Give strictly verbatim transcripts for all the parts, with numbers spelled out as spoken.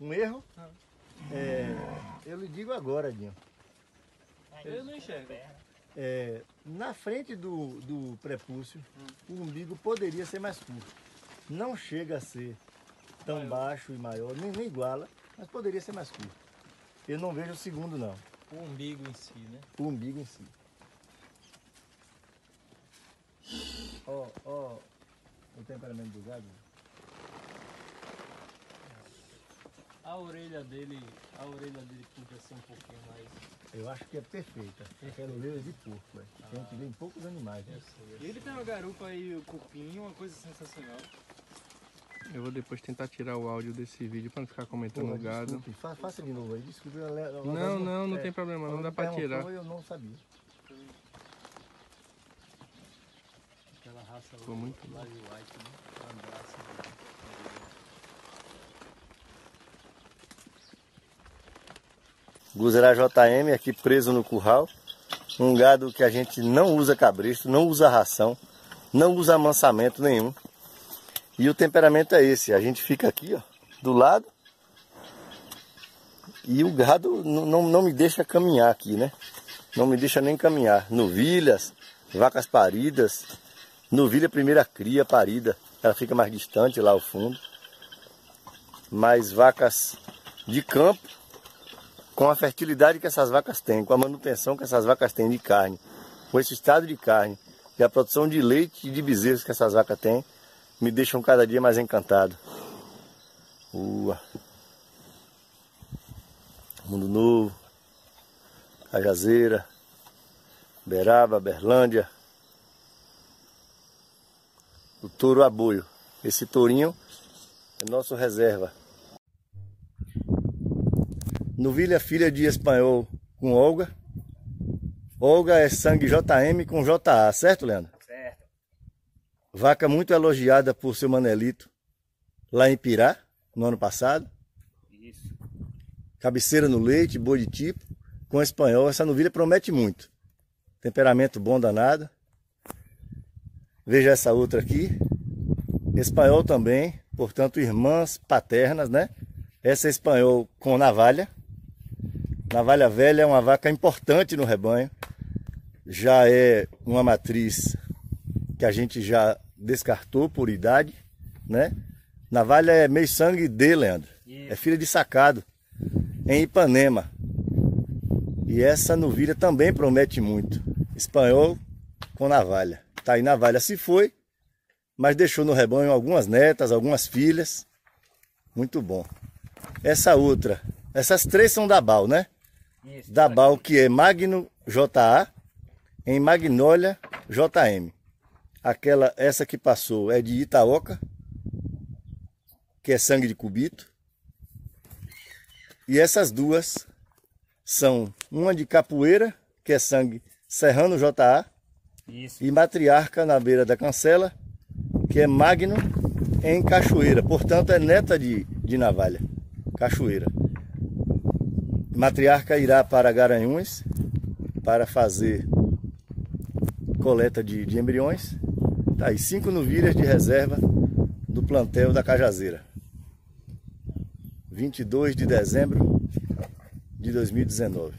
Um erro? É, eu lhe digo agora, Dinho. Eu não enxergo. É, na frente do, do prepúcio, hum. o umbigo poderia ser mais curto. Não chega a ser tão maior. baixo e maior, nem, nem iguala, mas poderia ser mais curto. Eu não vejo o segundo, não. O umbigo em si, né? O umbigo em si. Ó, ó, o temperamento do gado. A orelha dele, a orelha dele podia ser um pouquinho mais... Eu acho que é perfeita. Aquela orelha de porco, velho. Ah, a gente vê em poucos animais, né? E ele tem uma garupa aí, o cupim, uma coisa sensacional. Eu vou depois tentar tirar o áudio desse vídeo para não ficar comentando o gado. Desculpe, fa faça de novo aí, desculpe. Eu, eu, não, não, não, não é, tem problema, não dá para tirar. Eu não sabia. Aquela raça ficou muito live white, né? Guzerá J M aqui preso no curral. Um gado que a gente não usa cabresto, não usa ração, não usa amansamento nenhum. E o temperamento é esse, a gente fica aqui, ó, do lado. E o gado não, não, não me deixa caminhar aqui, né? Não me deixa nem caminhar. Novilhas, vacas paridas. Novilha primeira cria parida, ela fica mais distante lá ao fundo. Mas vacas de campo, com a fertilidade que essas vacas têm, com a manutenção que essas vacas têm de carne, com esse estado de carne e a produção de leite e de bezerros que essas vacas têm, me deixam cada dia mais encantado. Ua. Mundo Novo, Cajazeira, Beraba, Berlândia, o touro aboio. Esse tourinho é nosso reserva. Novilha filha de espanhol com Olga. Olga é sangue J M com J A, certo, Leandro? Certo. Vaca muito elogiada por seu Manelito lá em Pirá, no ano passado. Isso. Cabeceira no leite, boi de tipo, com espanhol. Essa novilha promete muito. Temperamento bom danado. Veja essa outra aqui. Espanhol também, portanto irmãs paternas, né? Essa é espanhol com navalha. Navalha velha é uma vaca importante no rebanho. Já é uma matriz que a gente já descartou por idade, né? Navalha é meio sangue de, Leandro. Isso. É filha de sacado, em Ipanema. E essa novilha também promete muito. Espanhol com navalha. Tá aí navalha se foi, mas deixou no rebanho algumas netas, algumas filhas. Muito bom. Essa outra, essas três são da Bal, né? Isso, da Bal, que é Magno J A, em Magnólia J M. Aquela, essa que passou é de Itaoca, que é sangue de cubito. E essas duas são uma de Capoeira, que é sangue Serrano J A, isso. E Matriarca na beira da cancela, que é Magno em Cachoeira. Portanto, é neta de, de Navalha, Cachoeira. Matriarca irá para Garanhuns para fazer coleta de, de embriões. Tá aí, cinco novilhas de reserva do plantel da Cajazeira. vinte e dois de dezembro de dois mil e dezenove.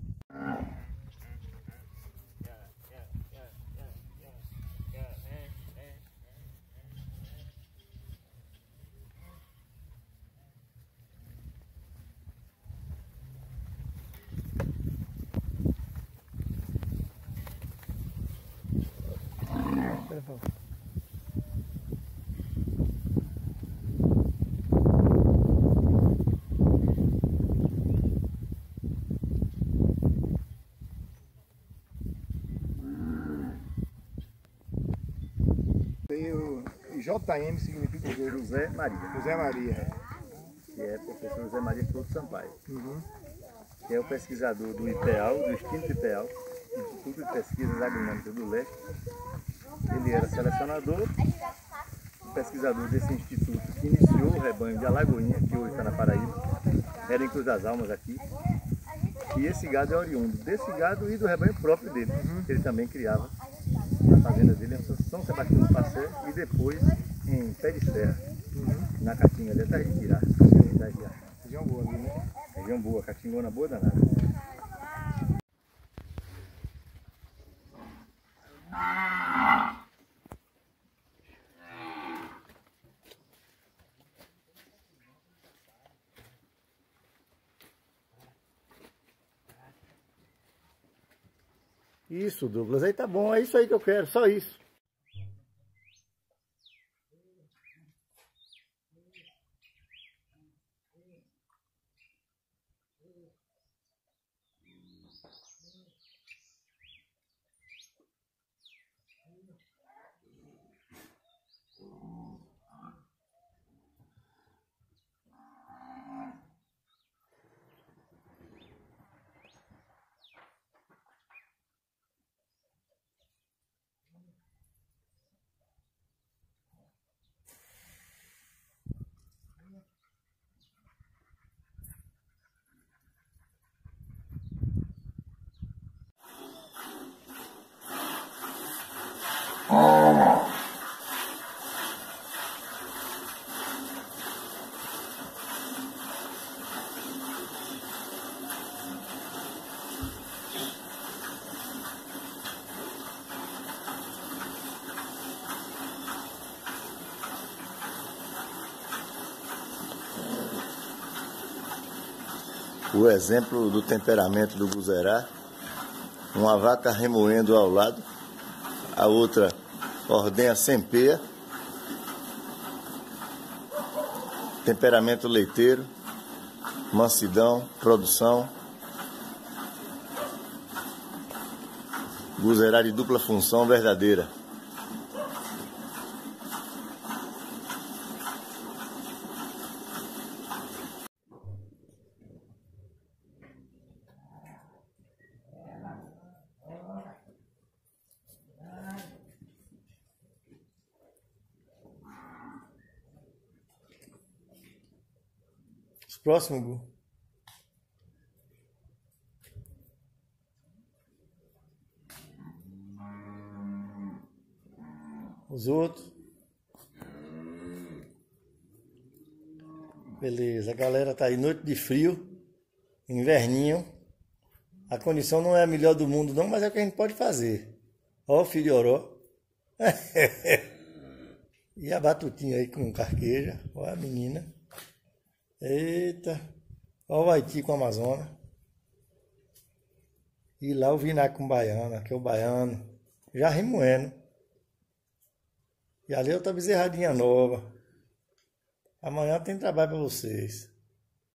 J M significa José Maria. José Maria. Que é professor José Maria Couto Sampaio. Uhum. Que é o pesquisador do I P E A L, do Extinto I P E A L, Instituto de Pesquisas Agronômicas do Leste. Ele era selecionador, pesquisador desse instituto que iniciou o rebanho de Alagoinha, que hoje está na Paraíba. Era em Cruz das Almas aqui. E esse gado é oriundo desse gado e do rebanho próprio dele, uhum. que ele também criava na fazenda dele em São Sebastião do Passé e depois em Pé de Serra, uhum. na Caatinga, ali atrás de Pirá. Região boa ali, né? Região boa, catingona boa danada. Isso, Douglas, aí tá bom, é isso aí que eu quero, só isso. O exemplo do temperamento do Guzerá, uma vaca remoendo ao lado, a outra ordenha sem peia, temperamento leiteiro, mansidão, produção, Guzerá de dupla função verdadeira. Os próximos, Gu. Os outros. Beleza, a galera tá aí, noite de frio, inverninho. A condição não é a melhor do mundo não, mas é o que a gente pode fazer. Ó o filho de Oró. E a batutinha aí com carqueja. Ó a menina. Eita. Ó o Haiti com a Amazônia. E lá o Vinac com baiana, que é o baiano. Já remoendo. E ali outra bezerradinha nova. Amanhã tem trabalho para vocês.